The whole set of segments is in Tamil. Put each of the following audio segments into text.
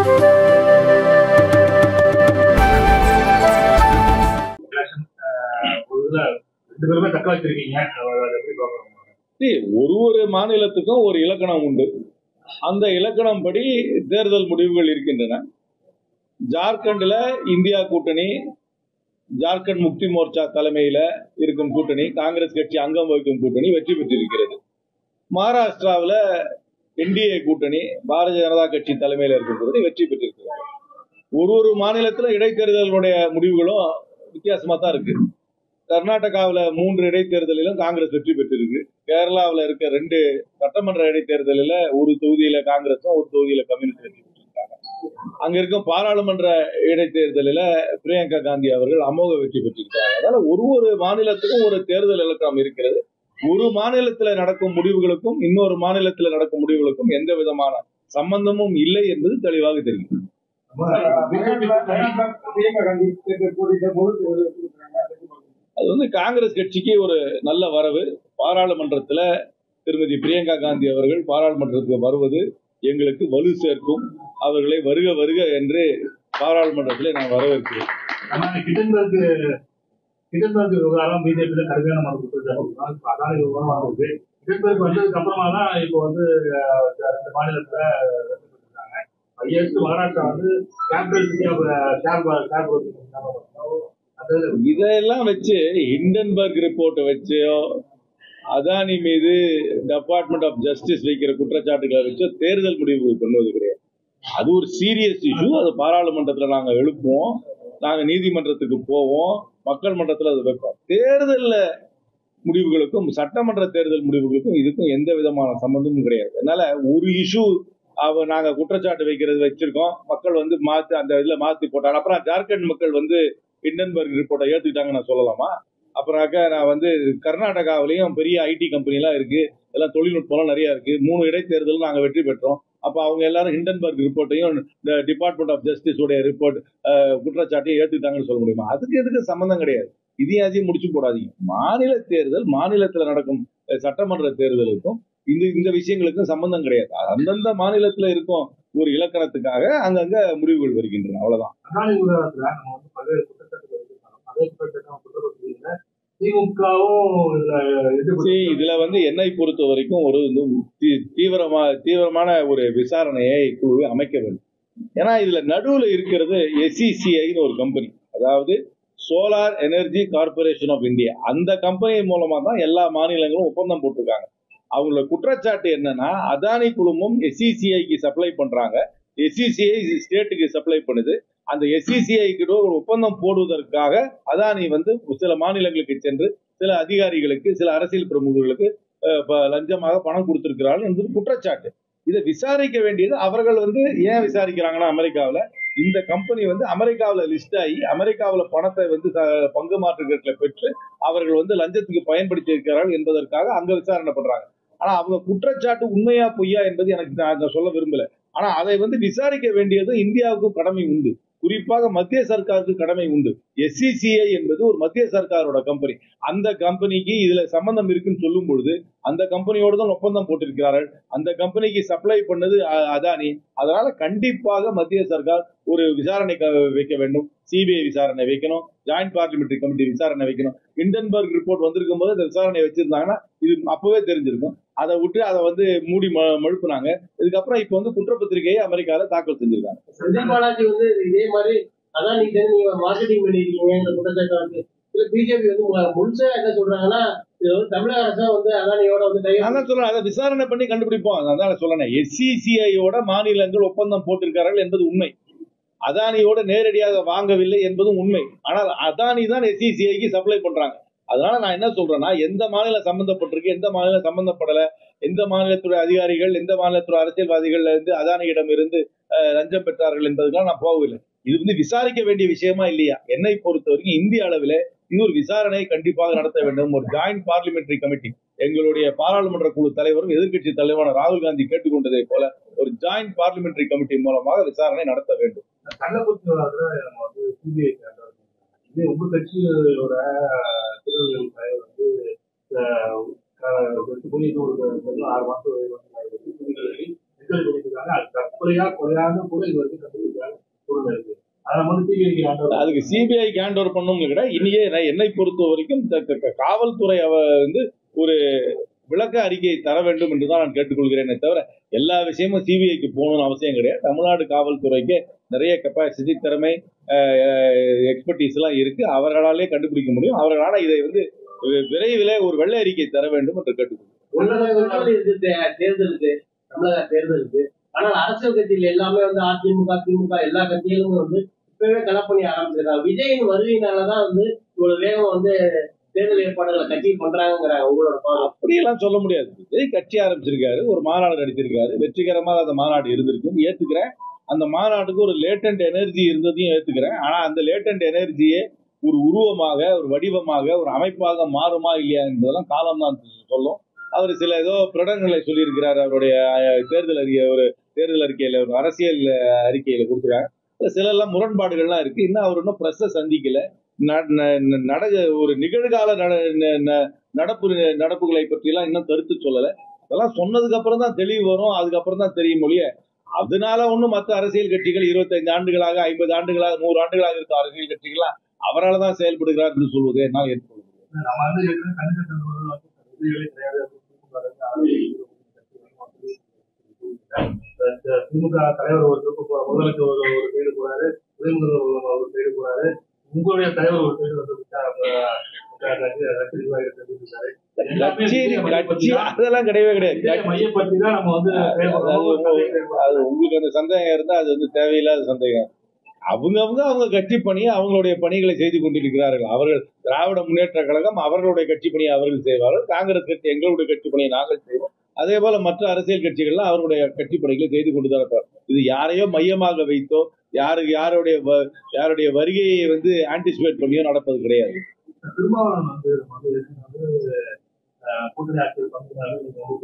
ஒரு மாநிலத்துக்கும் ஒரு இலக்கணம் உண்டு. அந்த இலக்கணம் படி தேர்தல் முடிவுகள் இருக்கின்றன. ஜார்க்கண்ட்ல இந்தியா கூட்டணி, ஜார்க்கண்ட் முக்தி மோர்ச்சா தலைமையில இருக்கும் கூட்டணி, காங்கிரஸ் கட்சி அங்கம் வகிக்கும் கூட்டணி வெற்றி பெற்றிருக்கிறது. மகாராஷ்டிராவில் என்டிஏ கூட்டணி, பாரதிய ஜனதா கட்சி தலைமையில் இருக்கும் கூட்டணி வெற்றி பெற்றிருக்கிறது. ஒரு மாநிலத்தில் இடைத்தேர்தலுடைய முடிவுகளும் வித்தியாசமா தான் இருக்கு. கர்நாடகாவில் 3 இடைத்தேர்தலிலும் காங்கிரஸ் வெற்றி பெற்றிருக்கு. கேரளாவில் இருக்க 2 சட்டமன்ற இடைத்தேர்தலில் ஒரு தொகுதியில காங்கிரஸும் ஒரு தொகுதியில கம்யூனிஸ்ட் வெற்றி பெற்றிருக்காங்க. அங்க இருக்கும் பாராளுமன்ற இடைத்தேர்தலில் பிரியங்கா காந்தி அவர்கள் அமோக வெற்றி பெற்றிருக்காங்க. அதனால ஒரு மாநிலத்துக்கும் ஒரு தேர்தல் இலக்கம் இருக்கிறது. ஒரு மாநிலத்தில் நடக்கும் முடிவுகளுக்கும் இன்னொரு மாநிலத்தில் நடக்கும் முடிவுகளுக்கும் எந்த விதமான சம்பந்தமும் இல்லை என்பது தெளிவாக தெரியும். அது காங்கிரஸ் கட்சிக்கு ஒரு நல்ல வரவு. பாராளுமன்றத்தில் திருமதி பிரியங்கா காந்தி அவர்கள் பாராளுமன்றத்துக்கு வருவது எங்களுக்கு வலு சேர்க்கும். அவர்களை வருக வருக என்று பாராளுமன்றத்தில் நான் வரவேற்கிறேன். விவகாரம் பிஜேபி கடுமையான மனு கொடுத்திருக்காங்க. அதானி விவகாரம் ஆகுது. வந்ததுக்கு அப்புறமா தான் இப்போ இந்த மாநிலத்துல மகாராஷ்டிரா இதெல்லாம் வச்சு ஹிண்டன்பர்க் ரிப்போர்ட்டை வச்சோ அதானி மீது டிபார்ட்மெண்ட் ஆஃப் ஜஸ்டிஸ் வைக்கிற குற்றச்சாட்டுகளை வச்சோ தேர்தல் முடிவுகள் பண்ணுவது கிடையாது. அது ஒரு சீரியஸ் இஷ்யூ. அது பாராளுமன்றத்தில் நாங்கள் எழுப்புவோம், நாங்கள் நீதிமன்றத்துக்கு போவோம், மக்கள் மன்றத்தில் அது வைப்போம். தேர்தல் முடிவுகளுக்கும் சட்டமன்ற தேர்தல் முடிவுகளுக்கும் இதுக்கும் எந்த விதமான சம்பந்தமும் கிடையாது. அதனால ஒரு இஷ்யூ நாங்க குற்றச்சாட்டு வைக்கிறது வச்சிருக்கோம், மக்கள் மாத்தி அந்த இதுல மாத்தி போட்டாங்க. அப்புறம் ஜார்க்கண்ட் மக்கள் ஹிண்டன்பர்க் ரிப்போர்ட்டை ஏத்துக்கிட்டாங்க நான் சொல்லலாமா? அப்புறம் நான் கர்நாடகாவிலையும் பெரிய ஐடி கம்பெனி எல்லாம் இருக்கு, எல்லாம் தொழில்நுட்பம் நிறைய இருக்கு. 3 இடைத்தேர்தல் நாங்க வெற்றி பெற்றோம். அப்ப அவங்க எல்லாரும் ஹிண்டன்பர்க் ரிப்போர்ட்டையும் இந்த டிபார்ட்மெண்ட் ஆஃப் ஜஸ்டிஸ் உடைய ரிப்போர்ட் குற்றச்சாட்டையும் ஏத்துக்கிட்டாங்கன்னு சொல்ல முடியுமா? அதுக்கு எதுக்கு சம்பந்தம் கிடையாது. இதையும் அதையும் முடிச்சு போடாதீங்க. மாநில தேர்தல், மாநிலத்தில் நடக்கும் சட்டமன்ற தேர்தலுக்கும் இந்த விஷயங்களுக்கும் சம்பந்தம் கிடையாது. அந்தந்த மாநிலத்தில் இருக்கும் ஒரு இலக்கணத்துக்காக அங்கங்க முடிவுகள் வருகின்றன, அவ்வளவுதான். இதுல என்னை பொறுத்த வரைக்கும் ஒரு தீவிரமான ஒரு விசாரணையை குழு அமைக்க வேண்டும். ஏன்னா இதுல நடுவுல இருக்கிறது SECIன்னு ஒரு கம்பெனி, அதாவது solar energy corporation of India. அந்த கம்பெனி மூலமா தான் எல்லா மாநிலங்களும் ஒப்பந்தம் போட்டிருக்காங்க. அவங்களோட குற்றச்சாட்டு என்னன்னா, அதானி குழுமம் SECIக்கு சப்ளை பண்றாங்க, SECI ஸ்டேட்டுக்கு சப்ளை பண்ணுது. அந்த SECI கிட்ட ஒரு ஒப்பந்தம் போடுவதற்காக அதானி சில மாநிலங்களுக்கு சென்று சில அதிகாரிகளுக்கு, சில அரசியல் பிரமுகர்களுக்கு லஞ்சமாக பணம் கொடுத்திருக்கிறார்கள் என்பது குற்றச்சாட்டு. இதை விசாரிக்க வேண்டியது அவர்கள். ஏன் விசாரிக்கிறாங்கன்னா, அமெரிக்காவில் இந்த கம்பெனி அமெரிக்காவில் லிஸ்ட் ஆகி அமெரிக்காவில் பணத்தை பங்கு மாற்றுகளை பெற்று அவர்கள் லஞ்சத்துக்கு பயன்படுத்தி இருக்கிறார்கள் என்பதற்காக அங்க விசாரணை பண்றாங்க. ஆனா அவங்க குற்றச்சாட்டு உண்மையா பொய்யா என்பது எனக்கு நான் சொல்ல விரும்பல. ஆனா அதை விசாரிக்க வேண்டியது இந்தியாவுக்கும் கடமை உண்டு, குறிப்பாக மத்திய சர்க்காருக்கு கடமை உண்டு. SECI என்பது ஒரு மத்திய சர்க்காரோட கம்பெனி. அந்த கம்பெனிக்கு இதுல சம்பந்தம் இருக்குன்னு சொல்லும் பொழுது அந்த கம்பெனியோடு தான் ஒப்பந்தம் போட்டிருக்கிறார்கள். அந்த கம்பெனிக்கு சப்ளை பண்ணது அதானி. அதனால கண்டிப்பாக மத்திய சர்க்கார் ஒரு விசாரணை வைக்க வேண்டும், CBI விசாரணை வைக்கணும், ஜாயிண்ட் பார்லிமெண்டரி கமிட்டி விசாரணை வைக்கணும். ஹிண்டன்பர்க் ரிப்போர்ட் வந்திருக்கும் போது இந்த விசாரணை வச்சிருந்தாங்கன்னா இது அப்பவே தெரிஞ்சிருக்கும். அதை விட்டு அதை மூடி மழுப்புனாங்க. இதுக்கப்புறம் இப்ப குற்றப்பத்திரிகையை அமெரிக்கால தாக்கல் செஞ்சிருக்காங்க. செந்தில் பாலாஜி இதே மாதிரி அதான் நீங்க மார்க்கெட்டிங் பண்ணிருக்கீங்க குற்றச்சாட்டு. பிஜேபி முழுசா என்ன சொல்றாங்கன்னா, தமிழக அரசு அதானியோட அதான் சொல்றேன், அதை விசாரணை பண்ணி கண்டுபிடிப்போம். அதான் சொல்றேன், SECIயோட மாநிலங்கள் ஒப்பந்தம் போட்டிருக்கிறார்கள் என்பது உண்மை, அதானியோட நேரடியாக வாங்கவில்லை என்பதும் உண்மை. ஆனால் அதானி தான் SECIக்கு சப்ளை பண்றாங்க. அதனால நான் என்ன சொல்றேன்னா, எந்த மாநிலம் சம்பந்தப்பட்டிருக்கு, எந்த மாநிலம் சம்பந்தப்படல, எந்த மாநிலத்துடைய அதிகாரிகள், எந்த மாநிலத்துடைய அரசியல்வாதிகள் அதானியிடம் இருந்து லஞ்சம் பெற்றார்கள் என்பதுக்கெல்லாம் நான் போகவில்லை. இது விசாரிக்க வேண்டிய விஷயமா இல்லையா? என்னை பொறுத்த வரைக்கும் இந்திய அளவில் இது ஒரு விசாரணையை கண்டிப்பாக நடத்த வேண்டும். ஒரு ஜாயிண்ட் பார்லிமெண்டரி கமிட்டி, எங்களுடைய பாராளுமன்ற குழு தலைவரும் எதிர்கட்சி தலைவரான ராகுல் காந்தி கேட்டுக்கொண்டதை போல ஒரு ஜாயிண்ட் பார்லிமெண்டரி கமிட்டி மூலமாக விசாரணை நடத்த வேண்டும். உங்க கட்சியோட தற்பொலையா கொலையாக கூட இது வரைக்கும் கண்ட்ரோல்ல இருக்கு. அதை நம்ம வந்து சிபிஐக்கு அதுக்கு சிபிஐ ஹேண்ட் ஓவர் பண்ணணும் கிடையாது. இனியே என்னை பொறுத்த வரைக்கும் காவல்துறை வந்து ஒரு விளக்க அறிக்கையை தர வேண்டும் என்றுதான் நான் கேட்டுக்கொள்கிறேனே தவிர எல்லா விஷயமும் சிபிஐக்கு போகணும்னு அவசியம் கிடையாது. தமிழ்நாடு காவல்துறைக்கு நிறைய கெப்பாசிட்டி, திறமை, எக்ஸ்பர்டீஸ் எல்லாம் இருக்கு. அவர்களாலே கண்டுபிடிக்க முடியும். அவர்களால இதை வந்து விரைவில் ஒரு வெள்ளை அறிக்கை தர வேண்டும் என்று கேட்டுக்கொள்கிறேன். தேர்தலுக்கு தமிழக தேர்தலுக்கு ஆனால் அரசியல் கட்சிகள் எல்லாமே வந்து அதிமுக, திமுக எல்லா கட்சிகளும் வந்து இப்பவே களப்பணி ஆரம்பிச்சிருக்காங்க. விஜயின் வருகையினாலதான் வந்து இவ்வளவு வேகம் வந்து தேர்தல் ஏற்பாடுகளை கட்சி பண்றாங்கிறாங்க. உங்களோட அப்படியெல்லாம் சொல்ல முடியாது. விஜய் கட்சி ஆரம்பிச்சிருக்காரு, ஒரு மாநாடு நடத்திருக்காரு, வெற்றிகரமாக அந்த மாநாடு இருந்திருக்கு, ஏத்துக்கிறேன். அந்த மாநாட்டுக்கு ஒரு லேட்டன்ட் எனர்ஜி இருந்ததையும் ஏத்துக்கிறேன். ஆனா அந்த லேட்டன்ட் எனர்ஜியே ஒரு உருவமாக, ஒரு வடிவமாக, ஒரு அமைப்பாக மாறுமா இல்லையா என்பதெல்லாம் காலம் தான் சொல்லும். அவர் சில ஏதோ பிரடங்களை சொல்லியிருக்கிறார். அவருடைய தேர்தல் அறிக்கையில, ஒரு அரசியல் அறிக்கையில கொடுத்துருக்காங்க. சில எல்லாம் முரண்பாடுகள்லாம் இருக்கு. இன்னும் அவர் இன்னும் பிரஸ்ஸை சந்திக்கல. ஒரு நிகழ்கால நடப்புகளை பற்றி எல்லாம் இன்னும் கருத்து சொல்லல. அதெல்லாம் சொன்னதுக்கு அப்புறம் தான் தெளிவு வரும். அதுக்கப்புறம் தான் தெரியும் மொழிய. அதனால ஒண்ணும் மற்ற அரசியல் கட்சிகள் 25 ஆண்டுகளாக, 50 ஆண்டுகளாக, 100 ஆண்டுகளாக இருக்க அரசியல் கட்சிகள்லாம் அவரால் தான் செயல்படுகிறார் என்று சொல்வது என்னால் ஏற்றுக்கொள்ள திமுக தலைவர் ஒரு முதலுக்கு ஒரு சைடு போறாரு, துணை முதல்வர் ஒரு சைடு போறாரு, உங்களுடைய தலைவர் ஒரு சைடு வந்து அதெல்லாம் கிடையவே கிடையாது. மையப்படுத்தி தான் நம்ம வந்து உங்களுக்கு அந்த சந்தேகம் இருந்தா அது வந்து தேவையில்லாத சந்தேகம். அவங்க கட்சி பணியை, அவங்களுடைய பணிகளை செய்து கொண்டிருக்கிறார்கள். அவர்கள் திராவிட முன்னேற்ற கழகம் அவர்களுடைய கட்சி பணியை அவர்கள் செய்வார்கள். காங்கிரஸ் கட்சி எங்களுடைய கட்சி பணியை நாங்கள் செய்வோம். அதே போல மற்ற அரசியல் கட்சிகள்லாம் அவருடைய கட்சி பணிகளை செய்து கொண்டுதான் இருப்பார். இது யாரையோ மையமாக வைத்தோ யாருடைய வருகையை வந்து ஆன்டிசிபேட் பண்ணியோ நடப்பது கிடையாது. திருமாவளவன் வந்து கூட்டணி ஆட்சியில் பங்குறாரு,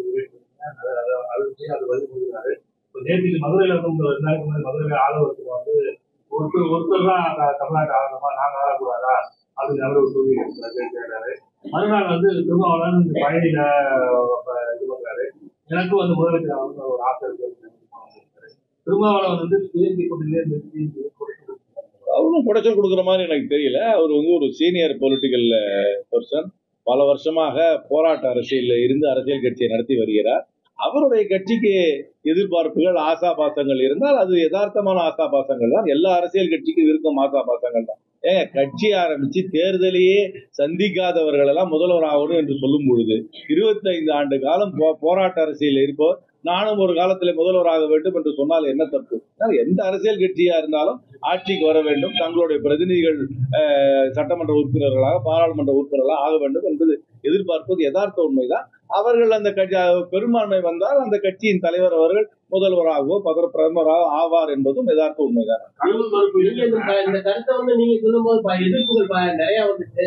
அது வழிபடுகிறாரு. நேற்றுக்கு மதுரையில வந்து 2 நாளைக்கு முன்னாடி மதுரையில ஆளுநருக்கு வந்து ஒருத்தர் தான் தமிழ்நாட்டு ஆளுநமா, நாங்க ஆளக்கூடாதா அப்படின்னு அவர் ஒரு தொகுதி கேட்கிறாரு. மறுநாள் வந்து திருமாவளவன் இந்த பயணியில இது பண்றாரு. எனக்கும் வந்து முதலமைச்சர் ஒரு ஆசை இருக்கு. திருமாவளவன் வந்து தேர்தல் கூட்டணியிலே நிறுத்தி அவரும் குடைச்சல் கொடுக்குற மாதிரி எனக்கு தெரியல. அவர் வந்து ஒரு சீனியர் பொலிட்டிக்கல் பர்சன், பல வருஷமாக போராட்ட அரசியலில் இருந்து அரசியல் கட்சியை நடத்தி வருகிறார். அவருடைய கட்சிக்கு எதிர்பார்ப்புகள், ஆசாபாசங்கள் இருந்தால் அது யதார்த்தமான ஆசாபாசங்கள் தான். எல்லா அரசியல் கட்சிக்கும் இருக்கும் ஆசாபாசங்கள் தான். கட்சி ஆரம்பிச்சு தேர்தலையே சந்திக்காதவர்கள் எல்லாம் முதல்வர் ஆகணும் என்று சொல்லும் பொழுது 25 ஆண்டு காலம் போராட்ட அரசியல் இருப்போர் நானும் ஒரு காலத்தில் முதல்வராக வேண்டும் என்று சொன்னால் என்ன தப்பு? எந்த அரசியல் கட்சியா இருந்தாலும் ஆட்சிக்கு வர வேண்டும், தங்களுடைய பிரதிநிதிகள் சட்டமன்ற உறுப்பினர்களாக, பாராளுமன்ற உறுப்பினர்களாக ஆக வேண்டும் என்பது எதிர்பார்ப்பது யதார்த்த உண்மைதான். அவர்கள் அந்த பெரும்பான்மை வந்தால் அந்த கட்சியின் தலைவர் அவர்கள் முதல்வராகவோ பிரதமராக ஆவார் என்பதும் யதார்த்த உண்மைதான். இந்த கருத்தை வந்து நீங்க சொல்லும் போது எதிர்ப்புகள் நிறைய வந்துட்டு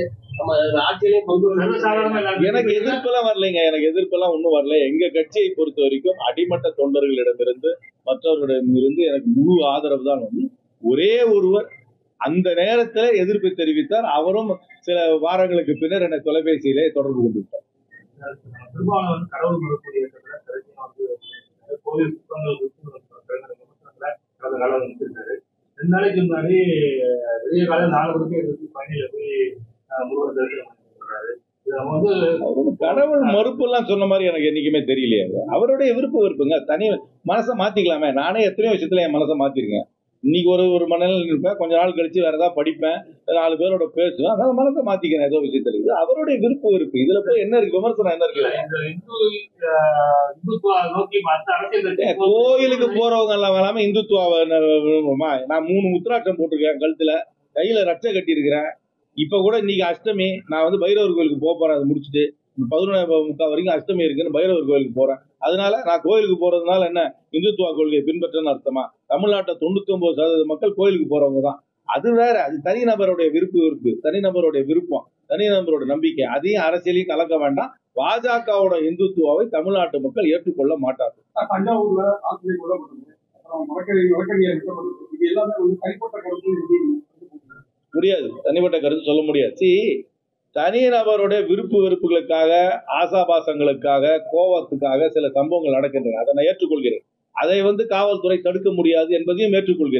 எனக்கு எதிர்ப்பெல்லாம் வரலைங்க. எனக்கு எதிர்ப்பெல்லாம் ஒன்றும் வரல. எங்க கட்சியை பொறுத்த வரைக்கும் அடிமட்ட தொண்டர்களிடமிருந்து, மற்றவர்களிடமிருந்து எனக்கு முழு ஆதரவு தான் வந்து. ஒரே ஒருவர் அந்த நேரத்தில் எதிர்ப்பு தெரிவித்தார். அவரும் சில வாரங்களுக்கு பின்னர் என்னை தொலைபேசியிலே தொடர்பு கொண்டுவிட்டார். ரெண்டு நாளைக்கு முன்னாடி வெளிய காலையில் 4 மணிக்கு பயணியில போய் கடவுள் மறுப்பு எல்லாம் சொன்ன மாதிரி எனக்கு என்னைக்குமே தெரியலையே. அவருடைய விருப்பங்க. தனி மனசை மாத்திக்கலாமே. நானே எத்தனையோ விஷயத்துல என் மனசை மாத்திருக்கேன். இன்னைக்கு ஒரு மனநிலை இருப்பேன், கொஞ்ச நாள் கழிச்சு வேற ஏதாவது படிப்பேன், 4 பேரோட பேசுவேன், அதனால மனசை மாத்திக்கிறேன் ஏதோ விஷயத்துல. இது அவருடைய விருப்பு. இதுல போய் என்ன இருக்கு? விமர்சனம் என்ன இருக்கு? கோயிலுக்கு போறவங்க எல்லாம் வேணாம இந்துத்துவ நான் 3 முத்திராட்சம் போட்டிருக்கேன் கழுத்துல, கையில ரட்சை கட்டி இருக்கிறேன். இப்ப கூட இன்னைக்கு அஷ்டமி, நான் வந்து பைரவர் கோயிலுக்கு போறேன். அதை முடிச்சுட்டு 11:45 வரைக்கும் அஷ்டமி இருக்குன்னு பைரவர் கோயிலுக்கு போறேன். அதனால நான் கோயிலுக்கு போறதுனால என்ன இந்துத்துவ கொள்கையை பின்பற்றன்னு அர்த்தமா? தமிழ்நாட்டில் 99% மக்கள் கோயிலுக்கு போறவங்க தான். அது வேற. அது தனிநபருடைய விருப்பு, தனிநபருடைய விருப்பம், தனிநபரோட நம்பிக்கை. அதையும் அரசியலையும் கலக்க வேண்டாம். பாஜகவோட இந்துத்துவாவை தமிழ்நாட்டு மக்கள் ஏற்றுக்கொள்ள மாட்டார்கள். தஞ்சாவூர்ல ஆசிரியர் கொல்லப்பட்டது, இது எல்லாமே வந்து தனிப்பட்ட கருத்து முடியாது. தனிப்பட்ட கருத்து சொல்ல முடியாது. தனிநபருடைய வெறுப்புகளுக்காக, ஆசாபாசங்களுக்காக, கோபத்துக்காக சில சம்பவங்கள் நடக்கின்றன. அதை நான் ஏற்றுக்கொள்கிறேன். அதை வந்து காவல்துறை தடுக்க முடியாது என்பதையும் ஏற்றுக்கொள்கிறேன்.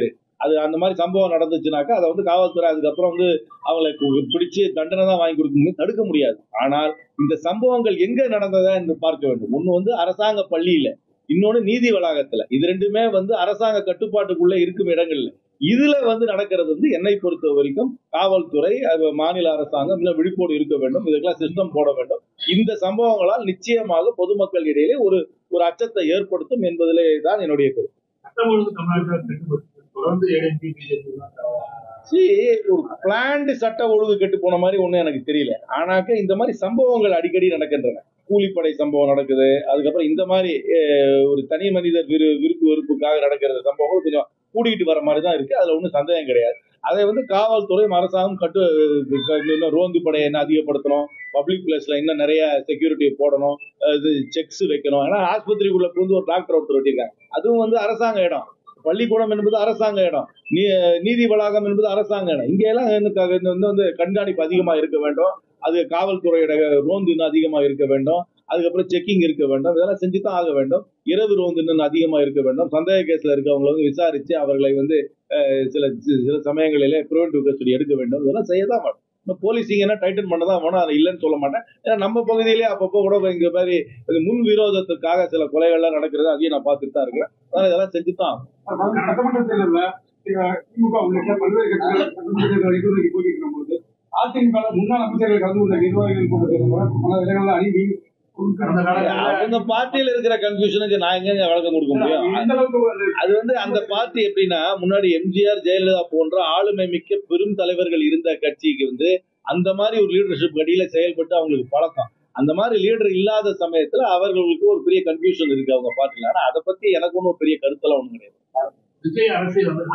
அது அந்த மாதிரி சம்பவம் நடந்துச்சுனாக்கா அதை வந்து காவல்துறை அதுக்கப்புறம் வந்து அவங்களை பிடிச்சு தண்டனை தான் வாங்கி கொடுக்க முடியும், தடுக்க முடியாது. ஆனால் இந்த சம்பவங்கள் எங்க நடந்ததா என்று பார்க்க வேண்டும். ஒண்ணு வந்து அரசாங்க பள்ளியில, இன்னொன்னு நீதி வளாகத்துல. இது ரெண்டுமே வந்து அரசாங்க கட்டுப்பாட்டுக்குள்ள இருக்கும் இடங்கள்ல. இதுல வந்து நடக்கிறது வந்து என்னை பொறுத்த வரைக்கும் காவல்துறை, மாநில அரசாங்கம் இன்னும் விழிப்போடு இருக்க வேண்டும். இதுக்கெல்லாம் சிஸ்டம் போட வேண்டும். இந்த சம்பவங்களால் நிச்சயமாக பொதுமக்கள் இடையிலே ஒரு ஒரு அச்சத்தை ஏற்படுத்தும் என்பதிலே தான் என்னுடைய கருத்து. சட்டம் ஒழுங்கு தமிழ்நாட்டில் தொடர்ந்து ஏடிஎம்கே பிஜேபி ஒரு பிளான்டு சட்ட ஒழுங்கு கெட்டு போன மாதிரி ஒண்ணும் எனக்கு தெரியல. ஆனாக்க இந்த மாதிரி சம்பவங்கள் அடிக்கடி நடக்கின்றன. கூலிப்படை சம்பவம் நடக்குது, அதுக்கப்புறம் இந்த மாதிரி ஒரு தனி மனிதர் விருப்பு வெறுப்புக்காக நடக்கிற சம்பவங்கள் கொஞ்சம் கூடிக்கிட்டு வர மாதிரி தான் இருக்கு. அதுல ஒன்றும் சந்தேகம் கிடையாது. அதை வந்து காவல்துறை அரசாங்கம் ரோந்து படையை என்ன அதிகப்படுத்தணும், பப்ளிக் பிளேஸ்ல இன்னும் நிறைய செக்யூரிட்டி போடணும், இது செக்ஸ் வைக்கணும். ஏன்னா ஆஸ்பத்திரிக்குள்ள புகுந்து ஒரு டாக்டர் ஒருத்தர் வெட்டிருக்காங்க, அதுவும் வந்து அரசாங்க இடம். பள்ளிக்கூடம் என்பது அரசாங்க இடம், நீதி வளாகம் என்பது அரசாங்க இடம். இங்க எல்லாம் வந்து கண்காணிப்பு அதிகமா இருக்க வேண்டும். அது காவல்துறையோட ரோந்து இன்னும் அதிகமா இருக்க வேண்டும். அதுக்கப்புறம் செக்கிங் இருக்க வேண்டும். இதெல்லாம் செஞ்சுதான் ஆக வேண்டும். இரவு ரோந்து இன்னும் அதிகமா இருக்க வேண்டும். சந்தேக கேஸ்ல இருக்கவங்களை வந்து விசாரிச்சு அவர்களை வந்து சில சமயங்களிலே பிரிவென்டிவ் கஸ்டடி எடுக்க வேண்டும். இதெல்லாம் செய்யதான் வேண்டும். போலீசிங் என்ன டைட்டன் பண்ணதான் வேணும், அதை இல்லைன்னு சொல்ல மாட்டேன். ஏன்னா நம்ம பகுதியிலே அப்பப்போ கூட இங்க மாதிரி முன் விரோதத்துக்காக சில கொலைகள்லாம் நடக்கிறது, அதையும் நான் பார்த்துட்டு தான் இருக்கிறேன். அதனால இதெல்லாம் செஞ்சுதான் சட்டமன்ற தேர்தலில் திமுக உள்ளிட்ட பல்வேறு கட்சிகள் சட்டமன்ற தேர்தல் போட்டிருக்கும் போது அதிமுக முன்னாள் அமைச்சர்கள் கலந்து கொண்ட நிர்வாகிகள் பல இடங்கள்ல அணுகி அவங்க பார்ட்டியில இருக்கிற கன்ஃபியூஷனுக்கு நான் எங்க வழக்கம் கொடுக்க முடியும்? அது வந்து அந்த பார்ட்டி எப்படின்னா, முன்னாடி எம்ஜிஆர் ஜெயலலிதா போன்ற ஆளுமை மிக்க பெரும் தலைவர்கள் இருந்த கட்சிக்கு வந்து அந்த மாதிரி ஒரு லீடர்ஷிப் அடியில செயல்பட்டு அவங்களுக்கு பழக்கம். அந்த மாதிரி லீடர் இல்லாத சமயத்துல அவர்களுக்கு ஒரு பெரிய கன்ஃபியூஷன் இருக்கு அவங்க பார்ட்டில. ஆனா அதை பத்தி எனக்கு ஒன்றும் பெரிய கருத்தெல்லாம் ஒண்ணும் கிடையாது. விஜய் அரசியல் வந்து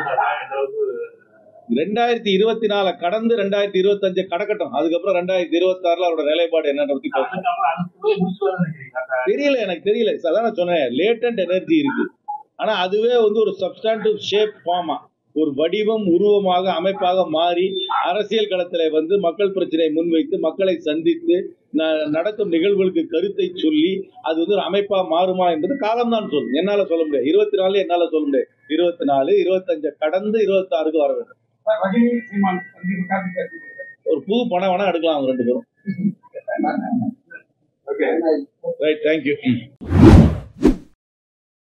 2024 கடந்து 2025 கடக்கட்டும். அதுக்கப்புறம் 2026 அவரோட நிலைப்பாடு என்னன்னு தெரியல, எனக்கு தெரியல. அதான் சொன்னேன், லேட்டன்ட் எனர்ஜி இருக்கு. ஆனா அதுவே வந்து ஒரு சப்ஸ்டாண்டிவ் ஷேப் ஃபார்மா, ஒரு வடிவம் உருவமாக அமைப்பாக மாறி அரசியல் களத்துல வந்து மக்கள் பிரச்சனையை முன்வைத்து மக்களை சந்தித்து நடக்கும் நிகழ்வுகளுக்கு கருத்தை சொல்லி அது வந்து ஒரு அமைப்பா மாறுமா என்பது காலம்தான் சொல்லும். என்னால சொல்ல முடியாது. 24 என்னால சொல்ல முடியாது. 24, 25 கடந்து 26க்கு வர வேண்டும். ஒரு புது படம் வேணா எடுக்கலாம் அவங்க ரெண்டு பேரும். Right, thank you.